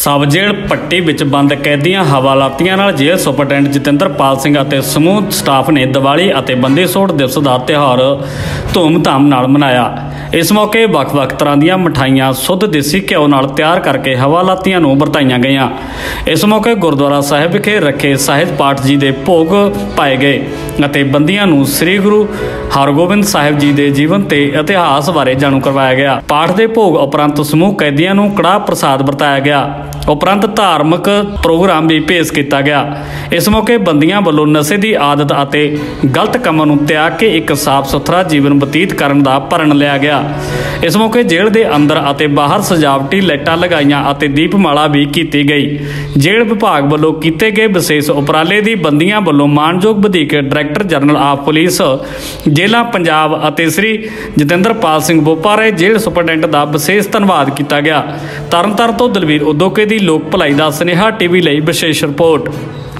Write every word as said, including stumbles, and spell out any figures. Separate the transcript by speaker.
Speaker 1: सब जेल पट्टी विच बंद कैदियां हवालातियां नाल जेल सुपरडेंट जतिंदरपाल सिंह अते समूह स्टाफ ने दिवाली अते बंदी छोड़ दिवस का त्यौहार धूमधाम नाल मनाया। इस मौके ਵੱਖ-ਵੱਖ तरह ਦੀਆਂ मिठाइयां शुद्ध देसी घ्यो नाल तैयार करके हवालातियां नूं वरताईਆਂ गईਆਂ। इस मौके गुरुद्वारा साहिब विखे रखे साहिब पाठ जी के भोग पाए गए अते बंदियां नूं श्री गुरु हरगोबिंद साहिब जी के जीवन ते इतिहास बारे जाणू करवाया गया। पाठ के भोग उपरंत समूह कैदियों नूं कड़ाह प्रसाद वरताया गया। उपरंत धार्मिक प्रोग्राम भी पेश किया गया। इस मौके बंदियां वालों नशे की आदत अते गलत कामों नूं त्याग के एक साफ सुथरा जीवन बतीत करन दा प्रण लिया गया। इस मौके जेल के अंदर अते बाहर सजावटी लाइटां लगाईयां अते दीपमाला भी की गई। जेल विभाग वालों किए गए विशेष उपराले की बंदियां वालों मानयोग वधीक डायरैक्टर जनरल ऑफ पुलिस जेलां पंजाब अते श्री जतिंदरपाल सिंह बोपारे जेल सुपरडेंट का विशेष धन्यवाद किया गया। तरनताਰਨ तो दलवीर उदोके की लोक भलाई का सुनेहा टीवी ਲਈ विशेष रिपोर्ट।